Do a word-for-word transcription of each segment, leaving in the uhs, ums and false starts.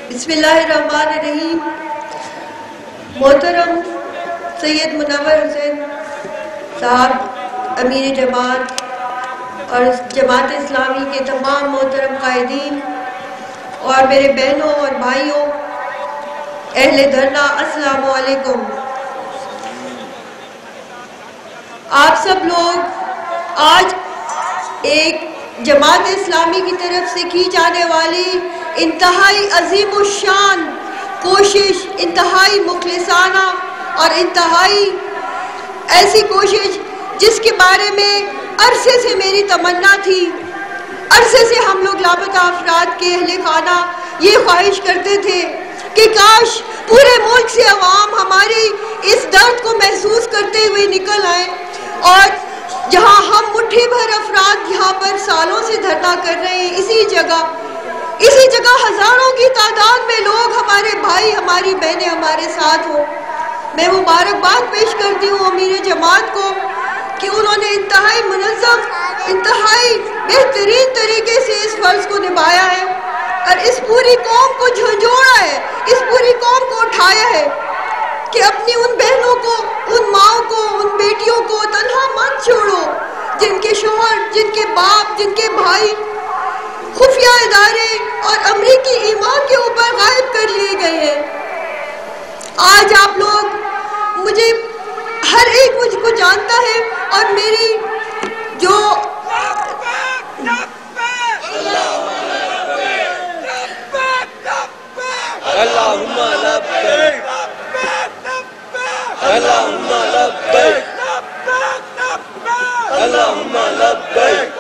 بسم اللہ الرحمن الرحیم. محترم سید منور حسین صاحب امیر جماعت اور جماعت اسلامی کے تمام محترم قائدین اور میرے بہنوں اور بھائیوں اہل دھرنا، السلام علیکم. آپ سب لوگ آج ایک جماعت اسلامی کی طرف سے کی جانے والی انتہائی عظیم الشان کوشش، انتہائی مخلصانہ اور انتہائی ایسی کوشش جس کے بارے میں عرصے سے میری تمنا تھی، عرصے سے ہم لوگ لاپتہ افراد کے اہل خانہ یہ خواہش کرتے تھے کہ کاش پورے ملک سے عوام ہماری اس درد کو محسوس کرتے ہوئے نکل آئے، اور جہاں ہم مٹھی بھر افراد یہاں پر سالوں سے دھرنا کر رہے ہیں، اسی جگہ اسی جگہ ہزاروں کی تعداد میں لوگ، ہمارے بھائی، ہماری بہنیں ہمارے ساتھ ہوں. میں مبارکباد پیش کرتی ہوں امیر جماعت کو کہ انہوں نے انتہائی منظم، انتہائی بہترین طریقے سے اس فرض کو نبھایا ہے اور اس پوری قوم کو جھنجھوڑا ہے، اس پوری قوم کو اٹھایا ہے کہ اپنی ان بہنوں کو، ان ماؤں کو، ان بیٹیوں کو تنہا مت چھوڑو جن کے شوہر، جن کے باپ، جن کے بھائی خفیہ ادارے اور امریکی ایمان کے اوپر غائب کر لیے گئے ہیں. آج آپ لوگ، مجھے ہر ایک مجھ کو جانتا ہے اور میری جو اللہم لبیک اللہم لبیک اللہم لبیک.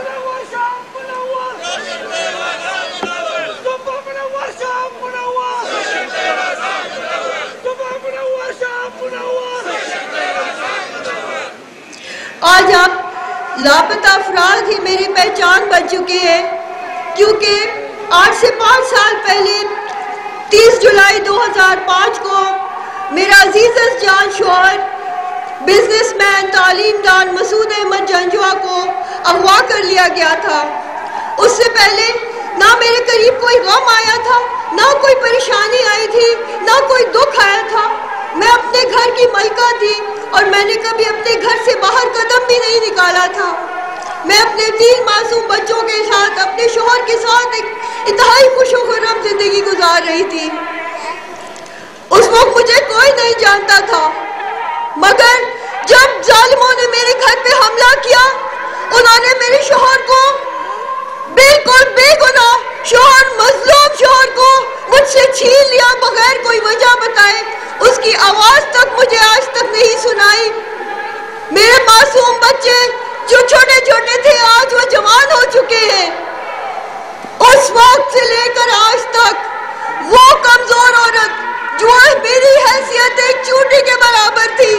آج آپ لاپتہ افراد ہی میری پہچان بن چکے ہیں، کیونکہ آج سے پانچ سال پہلے تیس جولائی دو ہزار پانچ کو میرا عزیز جان شوہر، بزنس مین، تعلیم دان مسعود احمد جنجوعہ کو اغوا کر لیا گیا تھا. اس سے پہلے نہ میرے قریب کوئی غم آیا تھا، نہ کوئی پریشانی آئی تھی، نہ کوئی دکھ آیا تھا. میں اپنے گھر کی ملکہ تھی اور میں نے کبھی اپنے گھر سے باہر قدم بھی نہیں نکالا تھا. میں اپنے تین معصوم بچوں کے ساتھ، اپنے شوہر کے ساتھ ایک انتہائی خوش و خرم زندگی گزار رہی تھی. اس وقت مجھے کوئی نہیں جانتا تھا، مگر جب ظالموں نے میرے گھر پہ حملہ کیا، انہوں نے میرے شوہر کو، بالکل بے گناہ شوہر، مظلوم شوہر کو مجھ سے چھین لیا بغیر کوئی وجہ بتائے. اس کی آواز تک مجھے آج تک نہیں سنائی. میرے معصوم بچے جو چھوٹے چھوٹے تھے آج وہ جوان ہو چکے ہیں. اس وقت سے لے کر آج تک وہ کمزور عورت جو میری حیثیت ایک چوٹی کے برابر تھی،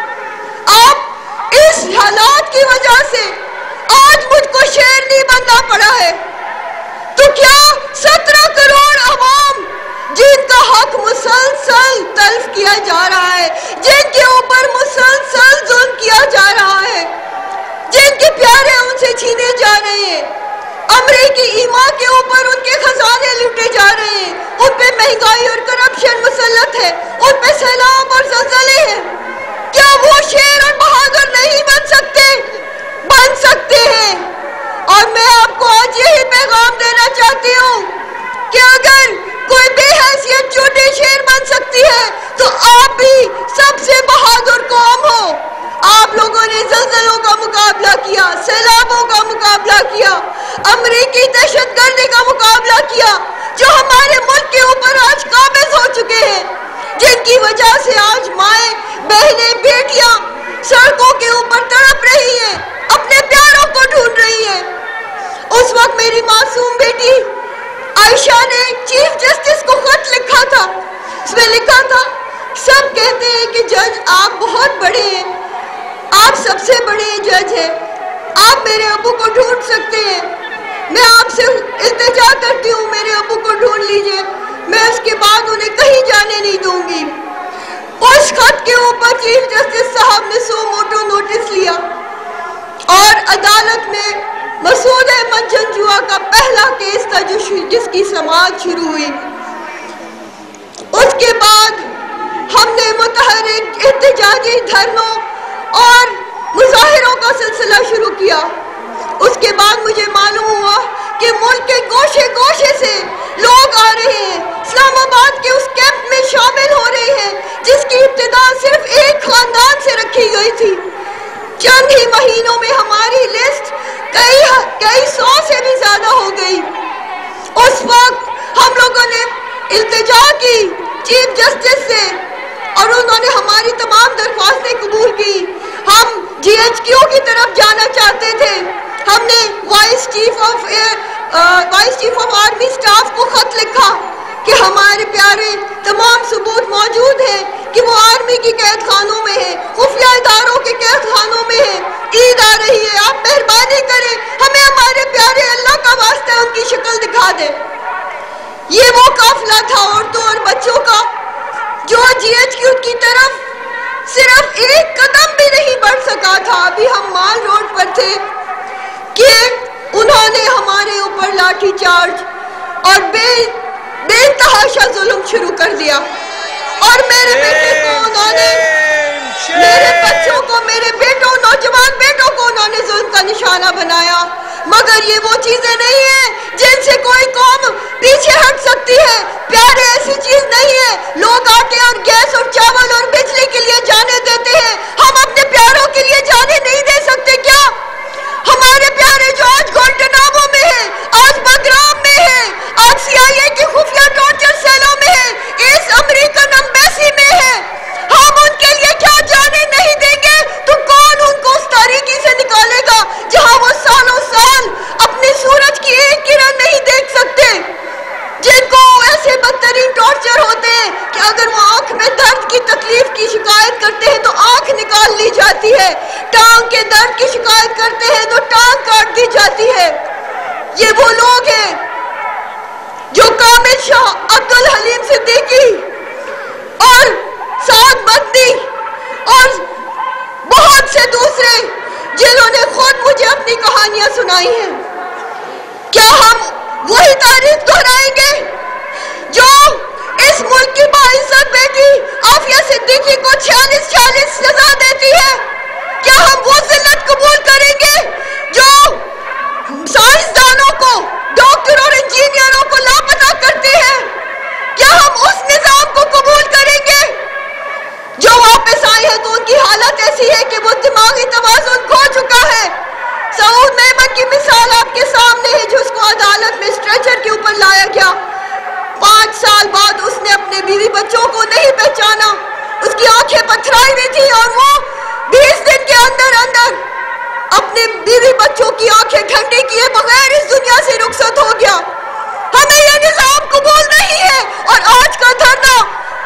اب اس حالات کی وجہ سے آج مجھ کو شیرنی بننا پڑا ہے. تو کیا سترہ کروڑ عوام جن کا حق مسلسل تلف کیا جا رہا ہے، جن کے اوپر مسلسل ظلم کیا جا رہا ہے، جن کے پیارے ان سے چھینے جا رہے ہیں، امریکی ایمان کے اوپر ان کے خزانے لوٹے جا رہے ہیں، ان پہ مہنگائی اور کرپشن مسلط ہے، ان پہ سیلاب اور زلزلے ہیں، کیا وہ شیر اور بہادر نہیں بن سکتے؟ بن سکتے ہیں. اور میں آپ کو آج یہی پیغام دینا چاہتی ہوں کہ اگر کوئی بے حیثیت چھوٹی شیر بن سکتی ہے تو آپ بھی سب سے بہادر قوم ہو. آپ لوگوں نے زلزلوں کا مقابلہ کیا، سیلابوں کا مقابلہ کیا، امریکی دہشت گردی کا مقابلہ کیا، جو ہمارے ملک کے اوپر آج قابض ہو چکے ہیں، جن کی وجہ سے آج مائیں، بہنیں، بیٹیاں سڑکوں کے اوپر تڑپ رہی ہیں، اپنے پیاروں کو ڈھونڈ رہی ہیں. اس وقت میری معصوم بیٹی عائشہ نے چیف جسٹس کو خط لکھا تھا. اس میں لکھا تھا، سب کہتے ہیں کہ جج آپ بہت بڑے ہیں، آپ سب سے بڑے جج ہیں، آپ میرے ابو کو ڈھونڈ سکتے ہیں. میں آپ سے التجا کرتی ہوں میرے ابو کو ڈھونڈ لیجئے، میں اس کے بعد انہیں کہیں جانے نہیں دوں گی. اس خط کے اوپر چیف جسٹس صاحب نے سو موٹو نوٹس لیا اور عدالت میں مسعود احمد جنجوعہ کا پہلا کیس تھا جو جس کی سماعت شروع ہوئی. اس کے بعد ہم نے متحرک احتجاجی دھرنوں اور مظاہروں کا سلسلہ شروع کیا۔ اس کے بعد مجھے معلوم ہوا کہ ملک کے گوشے گوشے سے لوگ آ رہے ہیں، اسلام آباد کے اس کیمپ میں شامل ہو رہے ہیں جس کی ابتدا صرف ایک خاندان سے رکھی گئی تھی۔ چند ہی مہینوں میں ہماری لسٹ کئی کئی سو سے بھی زیادہ ہو گئی۔ اس وقت ہم لوگوں نے التجا کی چیف جسٹس سے اور انہوں نے ہماری تمام درخواستیں قبول کی۔ ہم جی ایچ کیو کی طرف جانا چاہتے تھے۔ ہم نے vice chief of vice chief of army staff کو خط لکھا کہ ہمارے پیارے تمام ثبوت موجود ہیں کہ وہ آرمی کی قید خانوں میں ہیں، خفیہ اداروں کے قید خانوں میں ہیں۔ عید آ رہی ہے، آپ مہربانی کریں ہمیں ہمارے پیارے اللہ کا واسطہ ان کی شکل دکھا دیں۔ یہ وہ قافلہ تھا عورتوں اور بچوں کا جو جی ایچ کیو کی طرف صرف ایک قدم بھی نہیں بڑھ سکا تھا۔ ابھی ہم مال روڈ پر تھے کہ انہوں نے ہمارے اوپر لاٹھی چارج اور بے بے تحاشا ظلم شروع کر دیا، اور میرے بیٹے کو انہوں نے میرے بچوں کو میرے بیٹوں نوجوان بیٹوں کو انہوں نے ظلم کا نشانہ بنایا۔ مگر یہ وہ چیزیں نہیں ہیں جن سے کوئی قوم پیچھے ہٹ سکتی ہے۔ پیارے ایسی چیز نہیں ہے لوگ آٹے اور گیس اور چاول اور بجلی کے لیے جانے دیتے ہیں، ہم اپنے پیاروں کے لیے جانے نہیں دے سکتے کیا؟ ہمارے پیارے جو آج گوانٹانامو میں ہیں، آج بگرام میں ہیں، آج سی آئی اے کی خفیہ ٹارچر سیلوں میں ہیں، اس امریکن امبیسی میں ہیں، ہم ان کے لیے کیا جانے نہیں دیں گے تو کون ان کو اس تاریکی سے نکالے گا جہاں وہ سالوں سال اپنی سورج کی ایک کرن نہیں دیکھ سکتے، جن کو ایسے بدترین ٹارچر ہوتے ہیں کہ اگر وہ آنکھ میں درد کی تکلیف کی شکایت کرتے ہیں تو آنکھ نکال لی جاتی ہے، ٹانگ کے درد کی شکایت کرتے ہیں تو ٹانگ کاٹ دی جاتی ہے۔ یہ وہ لوگ ہیں جو کامل شاہ عبد الحلیم صدیقی اور سعد مدنی اور بہت سے دوسرے جنہوں نے خود مجھے اپنی کہانیاں سنائی ہیں، کیا ہم وہی تاریخ دہرائیں گے جو اس ملک کی باعزت بیٹی عافیہ صدیقی کو چھیالیس چھیالیس سزا دیتی ہے؟ کیا ہم وہ ذلت قبول کریں گے جو سائنسدانوں کو، ڈاکٹر اور انجینئروں کو لاپتہ کرتے ہیں؟ کیا ہم اس نظام کو قبول کریں گے جو واپس آئے ہیں تو ان کی حالت ایسی ہے کہ وہ دماغی توازن کھو چکا ہے؟ سعود میمن کی مثال آپ کے سامنے ہے، جس کو عدالت میں اسٹریچر کے اوپر لایا گیا، پانچ سال بعد اس نے اپنے بیوی بچوں کو نہیں پہچانا، اس کی آنکھیں پتھرائی ہوئی تھی اور وہ بیس دن کے اندر اندر اپنے بیوی بچوں کی آنکھیں ٹھنڈی کیے بغیر اس دنیا سے رخصت ہو گیا۔ ہمیں یہ نظام قبول نہیں ہے، اور آج کا دھرنا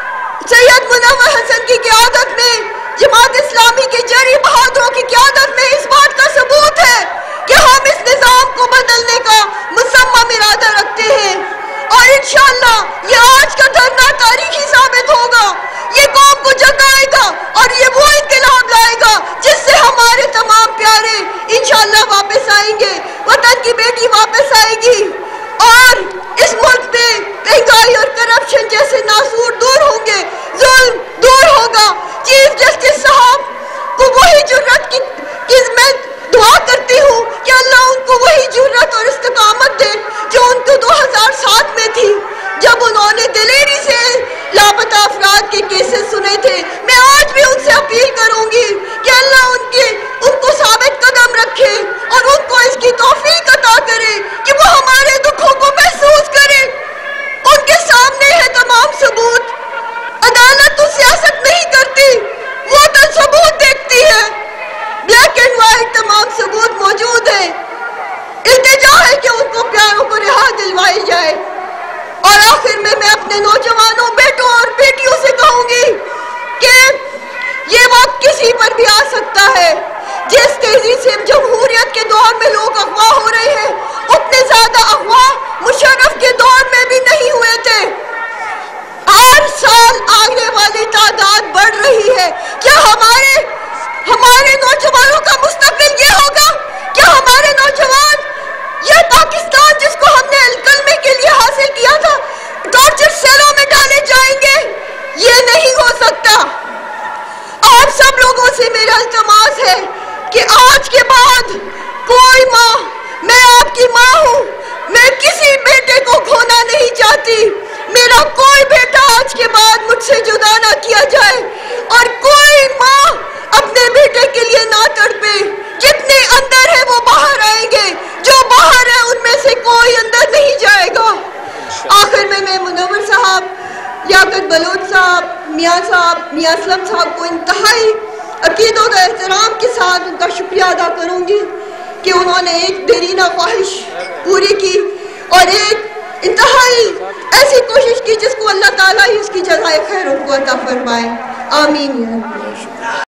سید منور حسن کی قیادت میں، جماعت اسلامی کے جری بہادروں کی قیادت میں اس بات کا ثبوت ہے کہ ہم اس نظام کو بدلنے کا مصمم ارادہ رکھتے ہیں، اور انشاءاللہ یہ آج کا دھرنا تاریخی ثابت ہوگا، یہ قوم کو جگائے گا اور یہ وہ انقلاب لائے گا جس سے ہمارے تمام پیارے انشاءاللہ واپس آئیں گے، وطن کی بیٹی واپس آئے گی، اور اس ملک میں مہنگائی اور کرپشن جیسے ناسور دور ہوں گے، ظلم دور ہوگا۔ چیف جسٹس صاحب کو وہی جرت کی میں دعا کرتی ہوں کہ اللہ ان کو وہی جرت اور استقامت دے جو ان کو دو ہزار سات میں تھی، جب انہوں نے دلیری سے لاپتہ افراد کے کیسز سنے تھے۔ میں آج بھی ان سے اپیل کروں گی کہ اللہ ان کے ان کو ثابت قدم رکھے اور ان کو اس کی توفیق عطا کرے کہ وہ ہمارے دکھوں کو محسوس کرے۔ ان کے سامنے ہے تمام ثبوت، عدالت تو سیاست نہیں کرتی، وہ تو ثبوت دیکھتی ہے، بلیک اینڈ وائٹ تمام ثبوت موجود ہیں۔ التجا ہے کہ ان کو پیاروں کو رہا دلوائی جائے۔ اور آخر میں میں اپنے نوجوانوں بیٹوں اور بیٹیوں سے کہوں گی کہ یہ وقت کسی پر بھی آ سکتا ہے۔ جس تیزی سے جمہوریت کے دور میں لوگ اغوا ہو رہے ہیں، اتنے زیادہ اغوا مشرف کے دور میں بھی نہیں ہوئے تھے۔ ہر سال آنے والی تعداد بڑھ رہی ہے۔ کیا ہمارے ہمارے نوجوانوں کا مستقبل یہ ہوگا؟ کیا ہمارے نوجوان یہ پاکستان جس کو ہم نے الکلمے کے لیے حاصل کیا تھا ٹارچر سیلوں میں ڈالے جائیں گے؟ سکتا. آپ سب لوگوں سے میرا التماس ہے کہ آج کے بعد کوئی ماں، میں آپ کی ماں ہوں، میں کسی بیٹے کو کھونا نہیں چاہتی. میرا کوئی بیٹا آج کے بعد مجھ سے جدا نہ کیا جائے، اور کوئی ماں اپنے بیٹے کے لیے نہ تڑپے. جتنے اندر ہیں وہ باہر آئیں گے، جو باہر ہیں ان میں سے کوئی اندر نہیں جائے گا. آخر میں میں منور صاحب، لیاقت بلوچ صاحب، میاں صاحب، میاں اسلم صاحب کو انتہائی عقیدت و احترام کے ساتھ ان کا شکریہ ادا کروں گی کہ انہوں نے ایک دیرینہ خواہش پوری کی اور ایک انتہائی ایسی کوشش کی جس کو اللہ تعالیٰ ہی اس کی جزائے خیر ان کو عطا فرمائے. آمین.